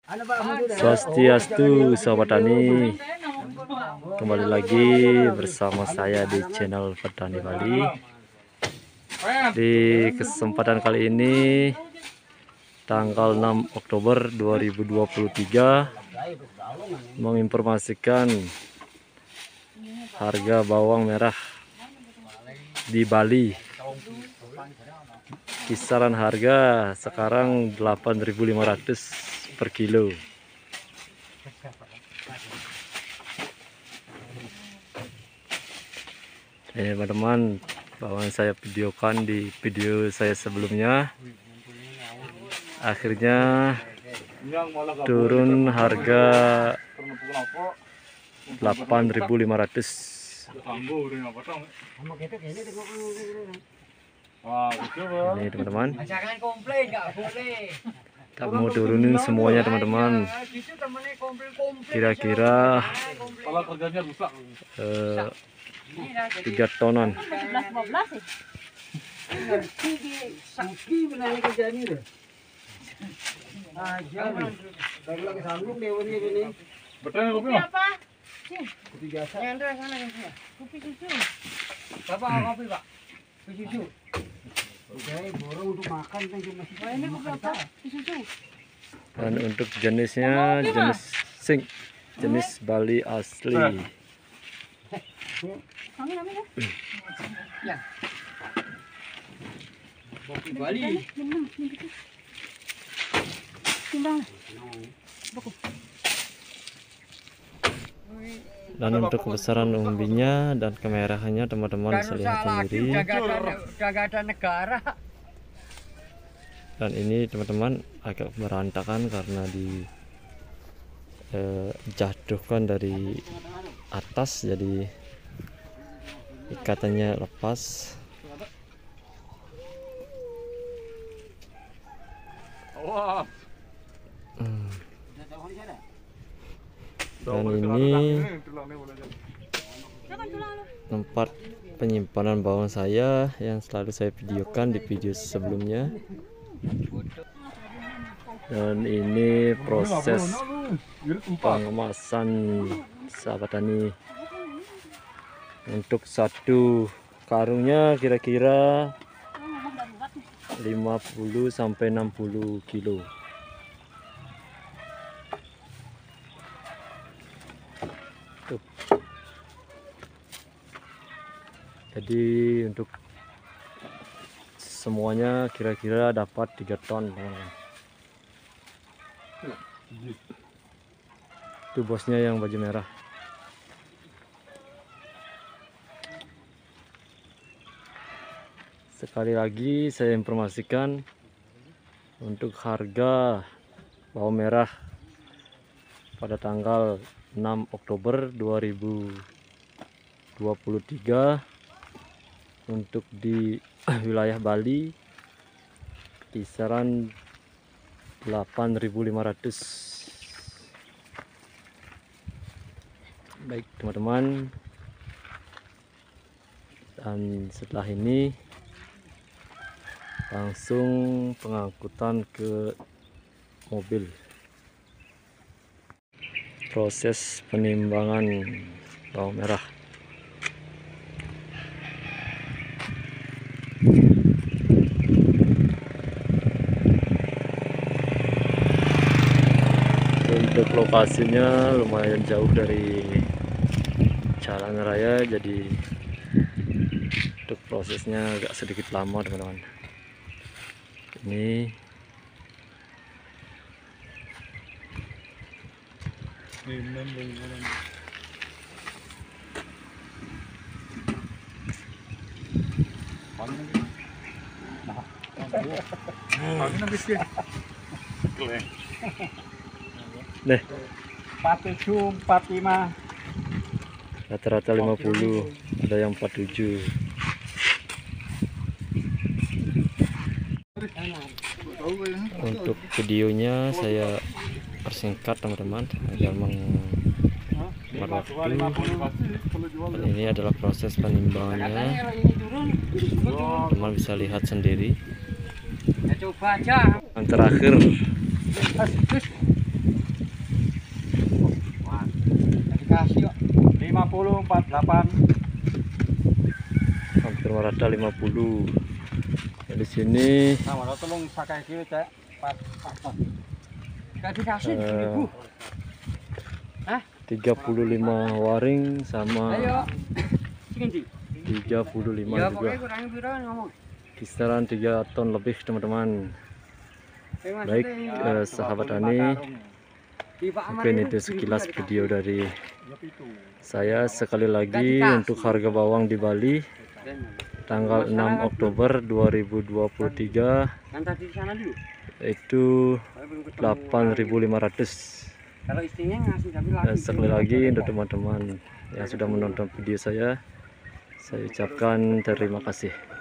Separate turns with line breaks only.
Swastiastu Sobat Tani, kembali lagi bersama saya di channel Petani Bali. Di kesempatan kali ini tanggal 6 Oktober 2023 menginformasikan harga bawang merah di Bali. Kisaran harga sekarang 8.500 per kilo. Ini teman-teman, bawang saya videokan di video saya sebelumnya. Akhirnya turun harga 8.500. Ini teman-teman, tak mau turunin semuanya teman-teman, kira-kira 3 tonan. Dan untuk jenisnya jenis sing, jenis Bali asli. Dan untuk kebesaran umbinya dan kemerahannya teman-teman bisa lihat sendiri. Dan ini teman-teman agak berantakan karena dijatuhkan dari atas, jadi ikatannya lepas. Dan ini tempat penyimpanan bawang saya yang selalu saya videokan di video sebelumnya. Dan ini proses pengemasan sahabat tani. Untuk satu karungnya kira-kira 50 sampai 60 kilo. Tuh. Jadi untuk semuanya kira-kira dapat 3 ton teman-teman. Itu bosnya yang baju merah. Sekali lagi saya informasikan untuk harga bawang merah pada tanggal 6 Oktober 2023 untuk di wilayah Bali kisaran 8.500. Baik teman-teman, dan setelah ini langsung pengangkutan ke mobil. Proses penimbangan bawang merah. Untuk lokasinya lumayan jauh dari jalan raya, jadi untuk prosesnya agak sedikit lama teman-teman. Ini deh,
47, 45.
rata-rata 50, ada yang 47. Untuk videonya saya persingkat teman-teman agar menghemat waktu. Dan ini adalah proses penimbangannya, teman bisa lihat sendiri.
Coba aja.
Yang terakhir
4748.
hampir merata 50. Ya, di sini
Nah, mana tolong pakai kiri cek. Pas. Gak dikasih
Eh,
ibu. Hah?
35 waring sama
Ayo. Sini.
35
Ya
juga.
pokoknya kurang piro ngomong.
Kisaran 3 ton lebih teman-teman. Baik sahabat Tani, mungkin itu sekilas video dari saya. Sekali lagi untuk harga bawang di Bali tanggal 6 Oktober 2023
Kan tadi di sana dulu.
itu 8.500.
Kalau istrinya ngasih tapi lagi.
Sekali lagi untuk teman-teman yang sudah menonton video saya ucapkan terima kasih.